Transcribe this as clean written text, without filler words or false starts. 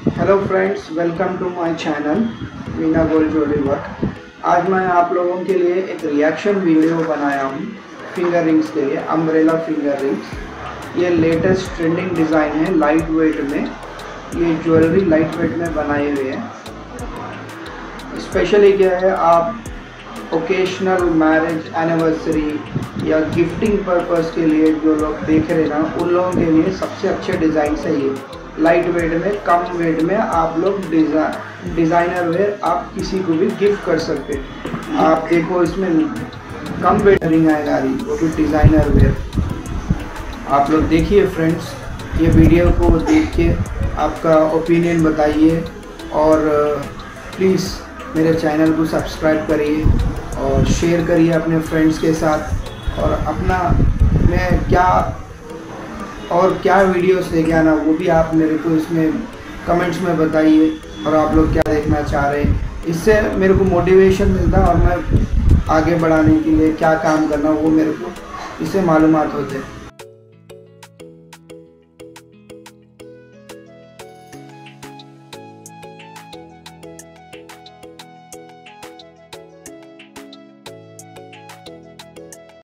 Hello friends, welcome to my channel Meena gold jewellery work. आज मैं आप लोगों के लिए एक रिएक्शन वीडियो बनाया हूँ फिंगर रिंग्स के लिए, अम्ब्रेला फिंगर रिंग्स। ये लेटेस्ट ट्रेंडिंग डिज़ाइन है, लाइट वेट में। ये ज्वेलरी लाइट वेट में बनाए हुए हैं। स्पेशली क्या है, आप ओकेशनल, मैरिज, एनिवर्सरी या गिफ्टिंग पर्पस के लिए जो लोग देख रहे हैं ना, उन लोगों के लिए सबसे अच्छे डिज़ाइन है ये। लाइट वेट में, कम वेट में आप लोग डिज़ाइनर वेयर आप किसी को भी गिफ्ट कर सकते हैं। आप देखो, इसमें कम वेट रिंग आएगा, वो भी डिज़ाइनर वेयर। आप लोग देखिए फ्रेंड्स, ये वीडियो को देख के आपका ओपिनियन बताइए और प्लीज़ मेरे चैनल को सब्सक्राइब करिए और शेयर करिए अपने फ्रेंड्स के साथ। और अपना मैं क्या वीडियोस लेके आना, वो भी आप मेरे को इसमें कमेंट्स में बताइए। और आप लोग क्या देखना चाह रहे हैं, इससे मेरे को मोटिवेशन मिलता है और मैं आगे बढ़ाने के लिए क्या काम करना, वो मेरे को इससे मालूमात होते हैं।